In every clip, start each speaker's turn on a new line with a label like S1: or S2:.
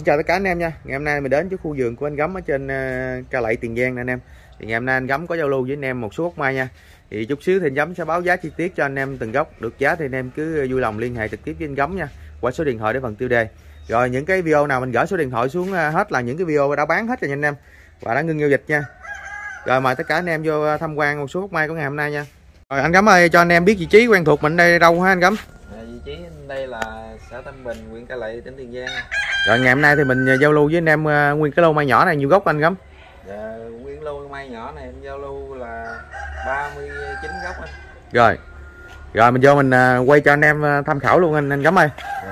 S1: Xin chào tất cả anh em nha. Ngày hôm nay mình đến trước khu vườn của anh Gấm ở trên Cai Lậy, Tiền Giang nè anh em. Thì ngày hôm nay anh Gấm có giao lưu với anh em một số gốc mai nha. Thì chút xíu thì anh Gấm sẽ báo giá chi tiết cho anh em từng gốc. Được giá thì anh em cứ vui lòng liên hệ trực tiếp với anh Gấm nha, qua số điện thoại để phần tiêu đề. Rồi những cái video nào mình gửi số điện thoại xuống hết là những cái video đã bán hết rồi nha anh em, và đã ngưng giao dịch nha. Rồi mời tất cả anh em vô tham quan một số gốc mai của ngày hôm nay nha. Rồi anh Gấm ơi, cho anh em biết vị trí quen thuộc mình đây đâu ha anh Gấm?
S2: Vị trí đây là xã Tân Bình, huyện Cai Lậy, tỉnh Tiền Giang.
S1: Rồi ngày hôm nay thì mình giao lưu với anh em nguyên cái lô mai nhỏ này nhiều gốc anh Gấm?
S2: Dạ, nguyên lô mai nhỏ này em giao lưu là 39 gốc anh.
S1: Rồi mình vô mình quay cho anh em tham khảo luôn anh Gấm ơi.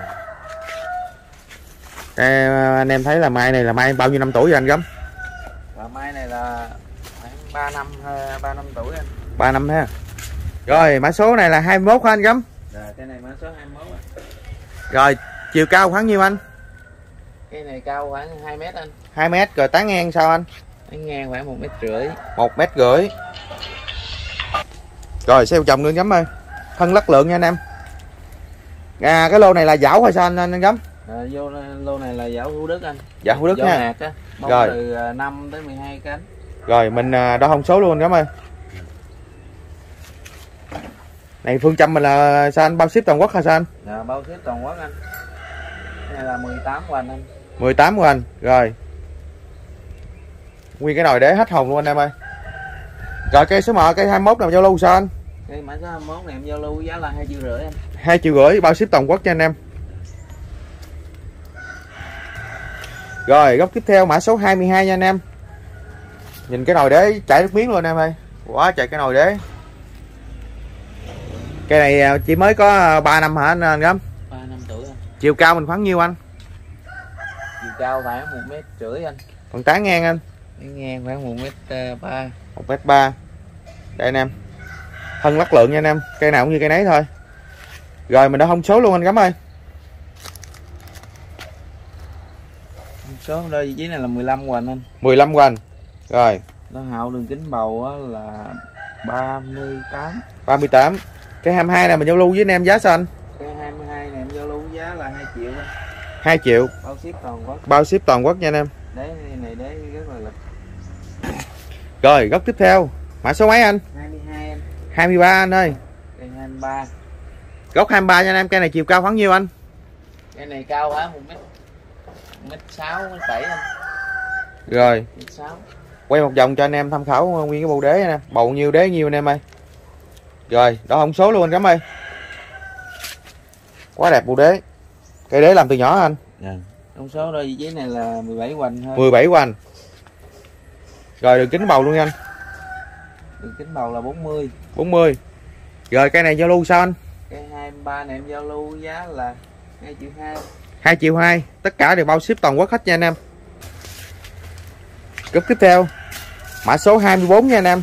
S1: Anh em thấy là mai này là mai bao nhiêu năm tuổi rồi anh Gấm?
S2: Mai này là khoảng 3 năm tuổi anh.
S1: 3 năm ha. Rồi mã số này là 21 hả anh Gấm?
S2: Dạ, cái này mã số 21 anh.
S1: Rồi chiều cao khoảng nhiêu anh?
S2: Cái này cao khoảng 2 mét anh.
S1: 2 mét. Rồi tán ngang sao anh?
S2: Tán ngang khoảng 1,5 mét.
S1: 1,5 mét. Rồi xeo chồng nữa Gấm ơi. Thân lắc lượng nha anh em. Cái lô này là dảo hay sao anh Gấm?
S2: Vô lô này là dảo Hữu Đức anh.
S1: Dạ Hữu Đức
S2: Giỏ
S1: nha.
S2: hạt á, bông
S1: rồi
S2: từ 5 tới 12 cánh.
S1: Rồi mình đo thông số luôn anh Gấm ơi. Này phương châm mình là sao anh, bao ship toàn quốc hay sao anh?
S2: Dạ, bao ship toàn quốc anh. Cái này là 18 của anh.
S1: 18 của anh. Rồi nguyên cái nồi đế hết hồn luôn anh em ơi. Rồi cây số 1, cây 21 nào giao lưu sao anh?
S2: Cây mã số 21 này em giao lưu giá là 2,5 triệu anh.
S1: 2,5 triệu, bao ship toàn quốc cho anh em. Rồi góc tiếp theo mã số 22 nha anh em. Nhìn cái nồi đế chảy nước miếng luôn anh em ơi. Quá trời cái nồi đế. Cây này chỉ mới có 3 năm hả anh Gấm?
S2: 3 năm tuổi anh.
S1: Chiều cao mình khoảng nhiêu anh?
S2: Chiều cao khoảng 1,5 mét anh.
S1: Còn tán ngang anh?
S2: Tán ngang khoảng 1,3 mét.
S1: 1,3 mét. Đây anh em. Thân lắc lượng nha anh em. Cây nào cũng như cây nấy thôi. Rồi mình đã thông số luôn anh Gấm ơi.
S2: Số đôi vị trí này là 15 của anh.
S1: 15 của anh. Rồi.
S2: Nó hậu đường kính bầu là 38.
S1: 38. Cái 22 này mình giao lưu với anh em giá sao anh?
S2: Cái 22 này em giao lưu giá là 2 triệu anh.
S1: 2 triệu.
S2: Bao ship toàn quốc.
S1: Bao ship toàn quốc nha anh em.
S2: Đế này đế rất là lực.
S1: Rồi góc tiếp theo mã số mấy anh?
S2: 22 anh.
S1: 23 anh ơi.
S2: Cây 23.
S1: Góc 23 nha anh em. Cây này chiều cao khoảng nhiêu anh?
S2: Cái này cao quá 1,6 mét 7 anh.
S1: Rồi
S2: 1,6 m.
S1: Quay một vòng cho anh em tham khảo nguyên cái bộ đế nè. Bầu nhiêu đế nhiêu anh em ơi. Rồi đó thông số luôn anh Gấm ơi. Quá đẹp bộ đế. Cây đế làm từ nhỏ anh.
S2: Dạ. Thông số đôi vị trí này là 17 hoành thôi.
S1: 17 hoành. Rồi đường kính bầu luôn nha anh.
S2: Đường kính bầu là 40.
S1: 40. Rồi cây này giao lưu sao anh?
S2: Cái 23 này em giao lưu giá là 2,2 triệu.
S1: 2,2 triệu. Tất cả đều bao ship toàn quốc hết nha anh em. Góc tiếp theo mã số 24 nha anh em.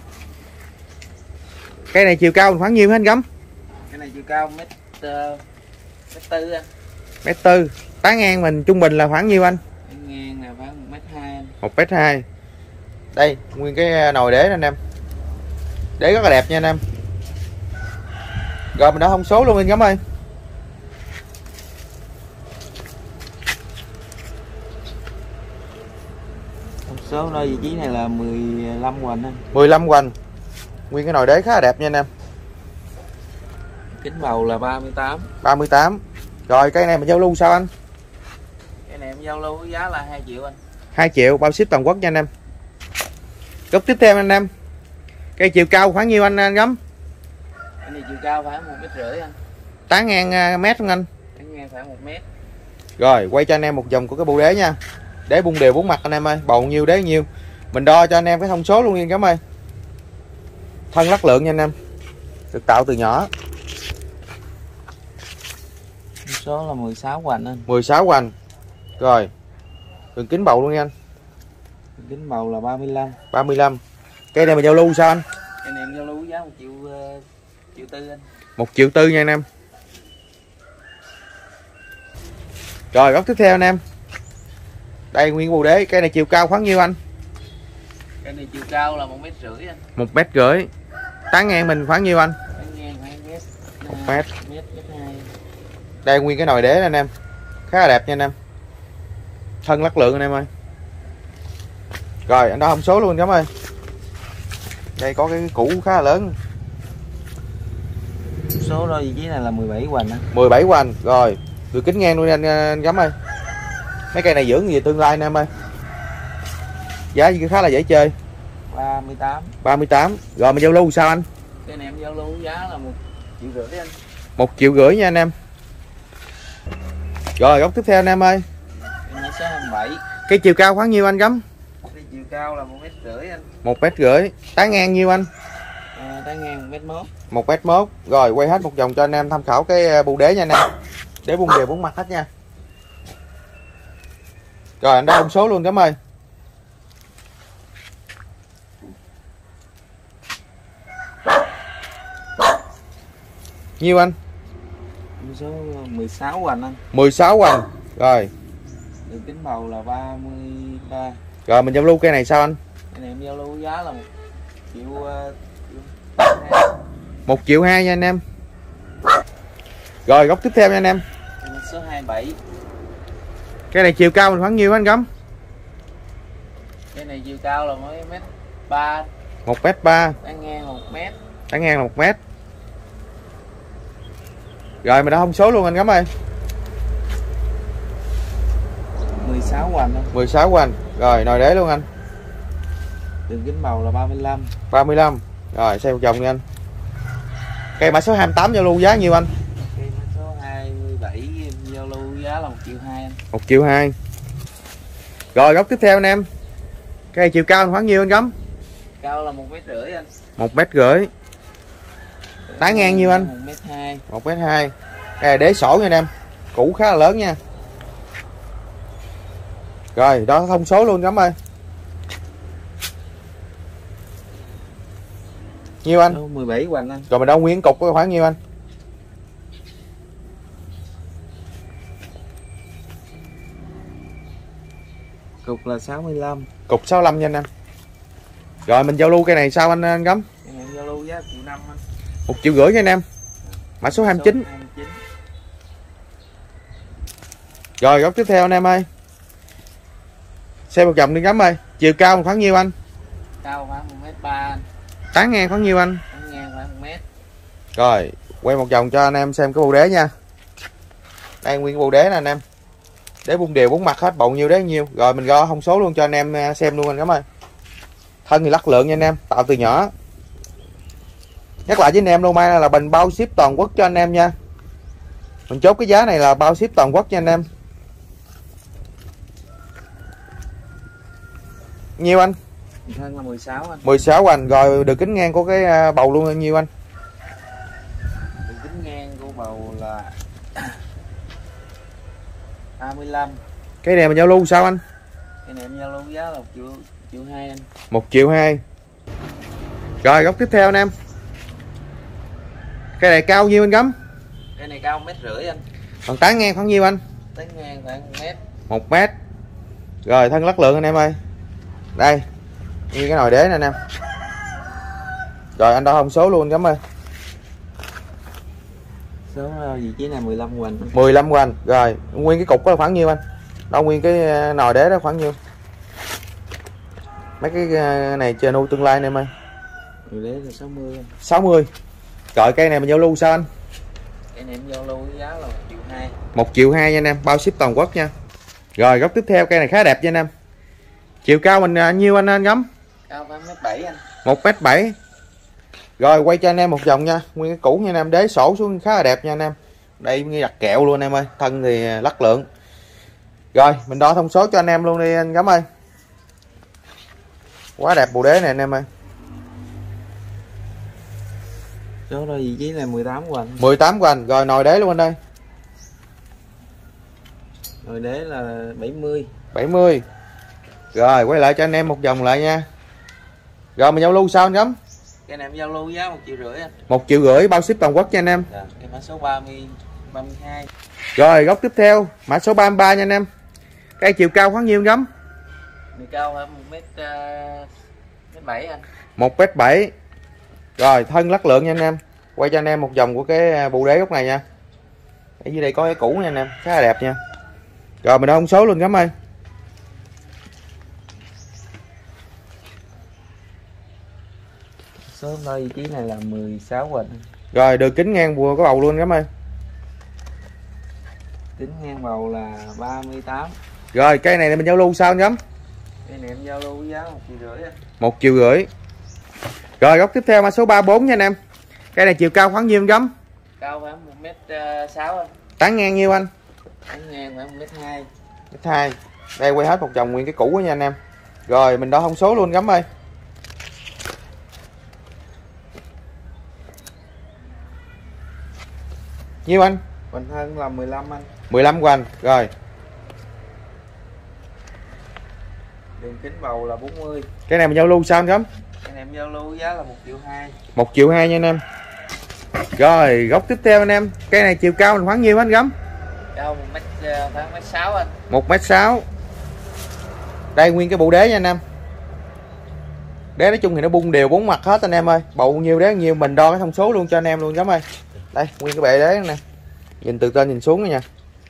S1: Cây này chiều cao khoảng nhiêu hết anh Gấm?
S2: Cái này chiều cao mét tư anh.
S1: Mét tư. Tán ngang mình trung bình là khoảng nhiêu anh?
S2: Tán ngang là khoảng 1,2 m anh.
S1: 1,2 m. Đây nguyên cái nồi đế anh em. Đế rất là đẹp nha anh em. Rồi mình đã thông số luôn anh Gấm ơi.
S2: Thông số đôi vị trí này là 15 hoành anh.
S1: 15 hoành. Nguyên cái nồi đế khá là đẹp nha anh em.
S2: Kính bầu là 38.
S1: 38. Rồi cây này mình giao lưu sao anh?
S2: Cái này em giao lưu giá là 2 triệu anh.
S1: 2 triệu bao ship toàn quốc nha anh em. Góc tiếp theo anh em. Cây chiều cao khoảng nhiêu anh Gấm?
S2: Cái này chiều cao khoảng 1,5 mét anh.
S1: Tán ngang mét không anh?
S2: Tán ngang khoảng 1 mét.
S1: Rồi quay cho anh em một vòng của cái bộ đế nha. Đế bung đều 4 mặt anh em ơi. Bầu nhiêu đế nhiêu. Mình đo cho anh em cái thông số luôn nha Gấm ơi. Thân lắc lượng nha anh em. Được tạo từ nhỏ.
S2: Thông số là 16 hoành anh.
S1: 16 hoành. Rồi đường kính bầu luôn nha anh.
S2: Đường kính bầu là 35.
S1: 35. Cây này mình giao lưu sao anh?
S2: Cái này em giao lưu giá 1 triệu tư anh.
S1: 1,4 triệu nha anh em. Rồi góc tiếp theo anh em. Đây nguyên bộ đế. Cây này chiều cao khoảng nhiêu anh?
S2: Cái này chiều cao là 1,5 mét anh.
S1: 1,5 mét. Tán ngang mình khoảng nhiêu anh?
S2: Tán ngang khoảng
S1: 1 mét.
S2: 1,2 m.
S1: Đây nguyên cái nồi đế anh em. Khá là đẹp nha anh em. thân lắc lượng anh em ơi. Rồi anh đó thông số luôn cảm ơn. Đây có cái củ khá là lớn.
S2: Số đo vị trí này là 17 hoành á.
S1: 17 hoành. Rồi được kính ngang luôn anh Gắm ơi. Mấy cây này dưỡng gì tương lai anh em ơi. Giá khá là dễ chơi.
S2: 38.
S1: 38. Rồi mình giao lưu sao anh?
S2: Cái này em giao lưu giá là 1,5 triệu anh.
S1: 1,5 triệu nha anh em. Rồi góc tiếp theo anh em ơi.
S2: Cái số 27.
S1: Cái chiều cao khoảng nhiêu anh Gắm?
S2: Cái chiều cao là 1,5 m anh.
S1: 1,5 m. Tán ngang nhiêu anh?
S2: Tán ngang 1,1 m.
S1: 1,1 m. Rồi quay hết một vòng cho anh em tham khảo cái bù đế nha anh em. Đế bung đều 4 mặt hết nha. Rồi anh đã thông số luôn cảm ơn. Nhiêu anh?
S2: Số 16 hoành anh.
S1: 16 hoành. Rồi.
S2: Đường kính bầu là 33.
S1: Rồi mình giao lưu cây này sao anh?
S2: Cái này em giao lưu giá là
S1: 1,2 triệu nha anh em. Rồi góc tiếp theo nha anh em.
S2: Số 27.
S1: Cái này chiều cao mình khoảng nhiêu anh Gắm?
S2: Cái này chiều cao là mấy mét 3.
S1: 1,3 m.
S2: Tán ngang 1 m.
S1: Tán ngang là 1 m. Rồi mình đã thông số luôn anh Gắm ơi.
S2: 16 hoành anh.
S1: 16 hoành. Rồi nồi đế luôn anh.
S2: Đường kính bầu là 35.
S1: 35. Rồi xem một vòng nha anh. Cây mã số 28 giao lưu giá nhiêu anh?
S2: Cây mã số 27 giao lưu giá là 1,2 triệu anh.
S1: 1,2 triệu. Rồi góc tiếp theo anh em. Cây chiều cao khoảng nhiêu anh Gắm?
S2: Cao là 1,5 m anh.
S1: 1,5 m. Tán ngang nhiêu anh?
S2: 1,2 m.
S1: 1,2 m. Cây này đế sổ nha anh em. Củ khá là lớn nha. Rồi đó thông số luôn Gắm ơi. Nhiêu anh?
S2: 17 hoành anh.
S1: Rồi mình đâu nguyên cục có khoảng nhiêu anh?
S2: Cục là 65.
S1: Cục 65 nha anh em. Rồi mình giao lưu cây này sao anh Gắm?
S2: Cái này giao lưu giá 1,5 triệu anh.
S1: 1,5 triệu nha anh em. Mã số 29.
S2: Số 29.
S1: Rồi góc tiếp theo anh em ơi. Xem một vòng đi Gắm ơi. Chiều cao khoảng nhiêu anh?
S2: Cao khoảng 1,3 m anh.
S1: Tán ngang khoảng nhiêu anh?
S2: Tán ngang khoảng 1 m.
S1: Rồi quay một vòng cho anh em xem cái bù đế nha. Đây nguyên cái bù đế nè anh em. Đế bung đều 4 mặt hết, bầu nhiêu đế nhiêu. Rồi mình gõ thông số luôn cho anh em xem luôn anh Gắm ơi. Thân thì lắc lượng nha anh em, tạo từ nhỏ. Nhắc lại với anh em luôn, mai là mình bao ship toàn quốc cho anh em nha. Mình chốt cái giá này là bao ship toàn quốc cho anh em. Nhiêu anh?
S2: Thân là 16 anh.
S1: 16 anh. Rồi đường kính ngang của cái bầu luôn là nhiêu anh?
S2: Đường kính ngang của bầu là 35.
S1: Cái này mình giao lưu sao anh?
S2: Cái này em giao lưu giá là 1,2 triệu anh.
S1: 1,2 triệu. Rồi góc tiếp theo anh em. Cái này cao nhiêu anh Gắm?
S2: Cái này cao 1,5 m anh.
S1: Còn tán ngang khoảng nhiêu anh?
S2: Tán ngang khoảng 1 m.
S1: 1 m. Rồi thân lắc lượng anh em ơi. Đây như cái nồi đế nè anh em. Rồi anh đo thông số luôn Gắm ơi.
S2: Số vị trí này 15 hoành.
S1: 15 hoành. Rồi nguyên cái cục có khoảng nhiêu anh? Đâu nguyên cái nồi đế đó khoảng nhiêu? Mấy cái này chơi nuôi tương lai anh em ơi.
S2: Nồi đế là 60 anh.
S1: 60. Rồi cây này mình giao lưu sao anh?
S2: Cái này em giao lưu với giá là 1,2 triệu.
S1: 1,2 triệu nha anh em, bao ship toàn quốc nha. Rồi góc tiếp theo cây này khá đẹp nha anh em. Chiều cao mình nhiêu anh Gắm?
S2: Cao khoảng 1,7 m anh.
S1: 1,7 m. Rồi quay cho anh em một vòng nha. Nguyên cái củ nha anh em, đế sổ xuống khá là đẹp nha anh em. Đây như đặt kẹo luôn anh em ơi. Thân thì lắc lượng. Rồi mình đo thông số cho anh em luôn đi anh Gắm ơi. Quá đẹp bộ đế này anh em ơi.
S2: Số đo vị trí là 18 hoành.
S1: 18 hoành. Rồi nồi đế luôn anh ơi.
S2: Nồi đế là 70.
S1: 70. Rồi quay lại cho anh em một vòng lại nha. Rồi mình giao lưu sao anh Gắm?
S2: Cái này em giao lưu giá 1,5 triệu anh.
S1: 1,5 triệu bao ship toàn quốc cho anh em.
S2: Cái mã số 32.
S1: Rồi góc tiếp theo mã số 33 nha anh em. Cây chiều cao khoảng nhiêu anh Gắm?
S2: Này cao khoảng 1,7 m anh.
S1: 1,7 m. Rồi thân lắc lượng nha anh em. Quay cho anh em một vòng của cái bù đế góc này nha. Ở dưới đây có cái cũ nha anh em, khá là đẹp nha. Rồi mình đo thông số luôn Gắm ơi.
S2: Số đo vị trí này là 16 Quỳnh.
S1: Rồi đường kính ngang bùa có bầu luôn Gắm ơi.
S2: Tính ngang bầu là 38.
S1: Rồi cây này mình giao lưu sao anh Gắm?
S2: Cây này em giao lưu với giá 1,5 triệu.
S1: 1,5 triệu. Rồi góc tiếp theo mã số 34 nha anh em. Cây này chiều cao khoảng nhiêu anh Gắm?
S2: Cao khoảng 1m6 anh.
S1: Tán ngang nhiêu anh?
S2: Tán ngang khoảng 1m2.
S1: 1m2. Đây quay hết một vòng nguyên cái cũ nha anh em. Rồi mình đo thông số luôn Gắm ơi. Nhiêu anh?
S2: Bình hơn là 15 anh.
S1: 15 của anh. Rồi.
S2: Đường kính bầu là 40.
S1: Cái này mình giao lưu sao anh Gắm?
S2: Cái này em giao lưu giá là 1,2 triệu.
S1: 1,2 triệu nha anh em. Rồi góc tiếp theo anh em. Cây này chiều cao mình khoảng nhiêu anh Gắm?
S2: Cao khoảng 1m6 anh.
S1: 1m6. Đây nguyên cái bộ đế nha anh em. Đế nói chung thì nó bung đều 4 mặt hết anh em ơi. Bầu nhiêu đế nhiêu mình đo cái thông số luôn cho anh em luôn Gắm ơi. Đây nguyên cái bệ đế nè. Nhìn từ trên nhìn xuống nữa nha.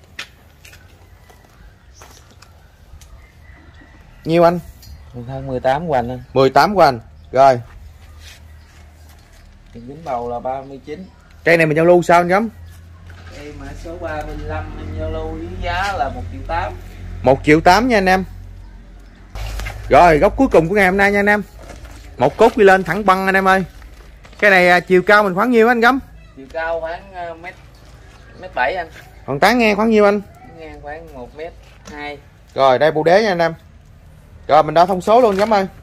S1: Nhiêu anh?
S2: Hơn 18 Quỳnh anh.
S1: 18 của anh. Rồi.
S2: Đường kính bầu là 39.
S1: Cây này mình giao lưu sao anh Gắm?
S2: Cây mã số 35 em giao lưu với giá là 1,8 triệu.
S1: 1,8 triệu nha anh em. Rồi góc cuối cùng của ngày hôm nay nha anh em. Một cốt đi lên thẳng băng anh em ơi. Cái này chiều cao mình khoảng nhiêu anh Gắm?
S2: Chiều cao khoảng mét 7 anh.
S1: Còn tán ngang khoảng nhiêu anh?
S2: Ngang khoảng 1m2.
S1: Rồi đây bộ đế nha anh em. Rồi mình đo thông số luôn Gắm ơi.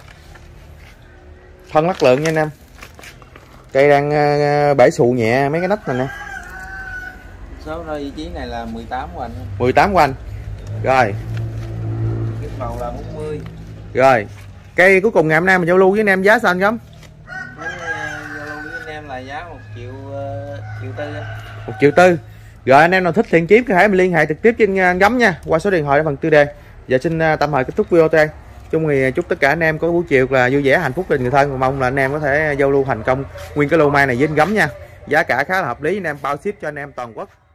S1: Thân lắc lượng nha anh em. Cây đang bể sụ nhẹ mấy cái nách này nè.
S2: Số đo vị trí này là 18 của anh.
S1: 18 của anh. Rồi.
S2: Cái bầu là 40.
S1: Rồi. Cây cuối cùng ngày hôm nay mình giao lưu với anh em giá sao anh Gắm?
S2: Giao lưu với anh em là giá 1,4 triệu.
S1: 1,4 triệu. Rồi anh em nào thích thiện kiếm có thể mình liên hệ trực tiếp trên anh Gắm nha, qua số điện thoại ở phần tiêu đề. Giờ xin tạm thời kết thúc video đây. Chung thì chúc tất cả anh em có buổi chiều là vui vẻ hạnh phúc bên người thân, và mong là anh em có thể giao lưu thành công nguyên cái lô mai này với anh Gắm nha. Giá cả khá là hợp lý, anh em bao ship cho anh em toàn quốc.